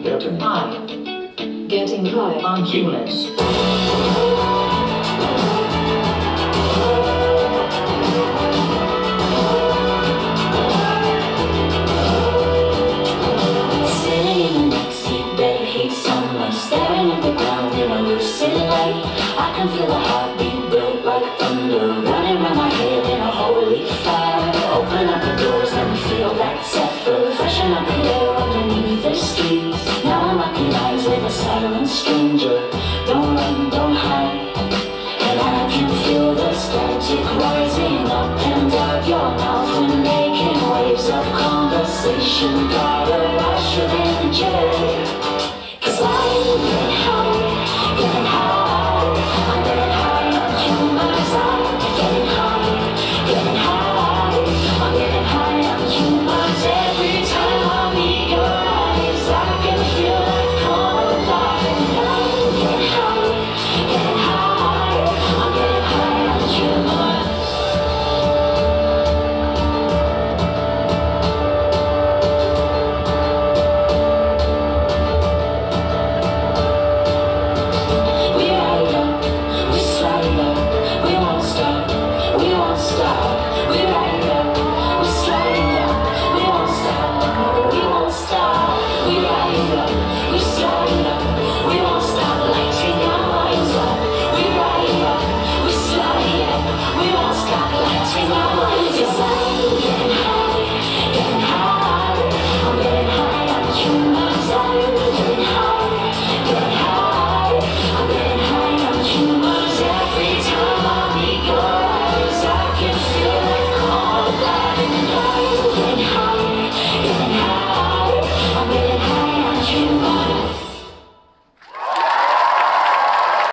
5. Getting high on humans. Staring at the ground in a lucid light, I can feel a heartbeat built like thunder, running around my head in a holy fire. Open up the doors, let me feel that zephyr, freshen up the air underneath the streets. Now I'm locking eyes with a silent stranger. Don't run, don't hide, and I can feel the static rising up and out your mouth when making waves of conversation.